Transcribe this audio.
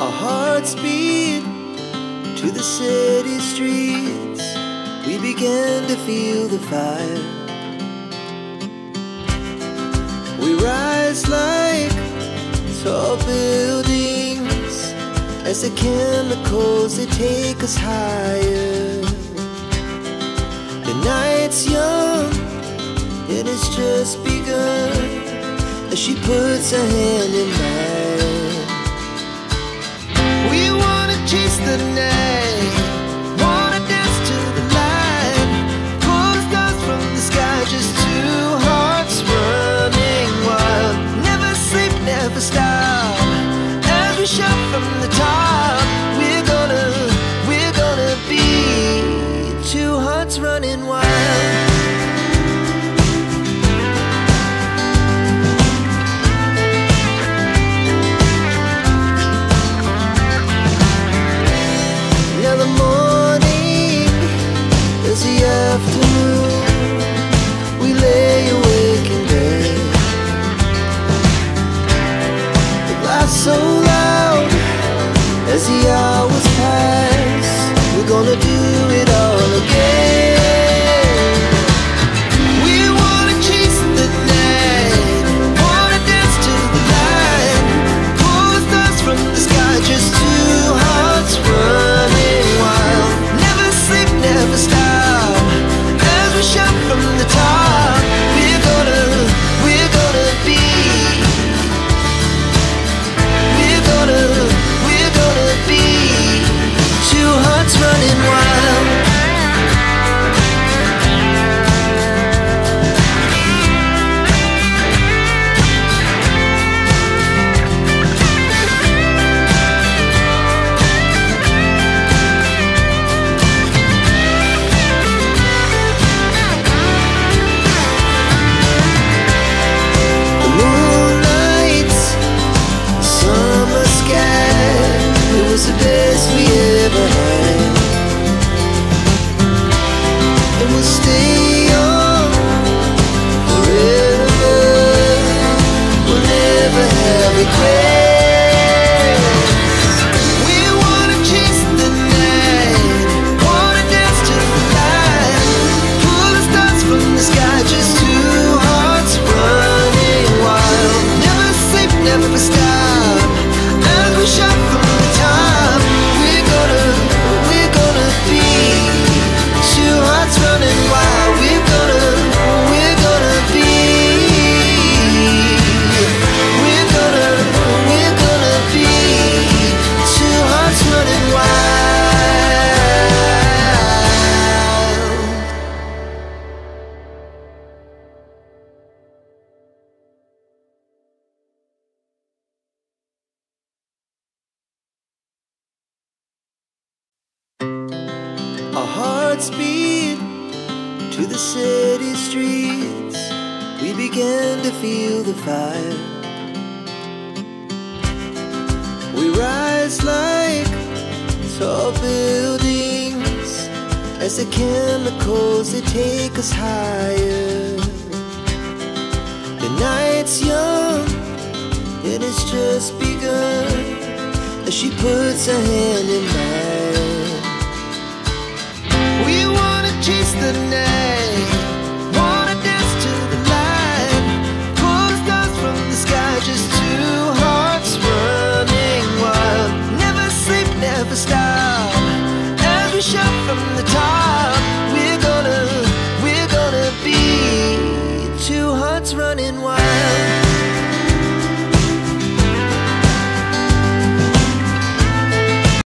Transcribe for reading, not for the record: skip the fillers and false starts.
Our hearts beat to the city streets. We began to feel the fire. We rise like tall buildings as the chemicals, they take us higher. The night's young, it has just begun, as she puts her hand in mine. We wanna chase the night, wanna dance to the light, pull the stars from the sky, just two hearts running wild. Never sleep, never stop, as we shout from the top. We're gonna be two hearts running wild. Now the morning is the afternoon. We lay awake in bed. The laugh's so loud as the hours pass. We're gonna do it all again. We wanna chase the night, wanna dance to the light, pull the stars from the sky, just two hearts running wild. Never sleep, never stop, as we shout from the top. We're gonna be, we're gonna be two hearts running wild. The moonlight, summer sky, it was the best we ever had. And we'll stay young forever. We'll never have regrets. We wanna chase the night, wanna dance to the light, pull the stars from the sky, just two hearts running wild. Never sleep, never stop, as we shout from the top. We're gonna be two hearts running wild. We're gonna be, we're gonna be two hearts running wild. Our hearts beat to the city streets. We began to feel the fire. We rise like tall buildings as the chemicals, they take us higher. The night's young, it has just begun, as she puts her hand in mine. We wanna chase the night,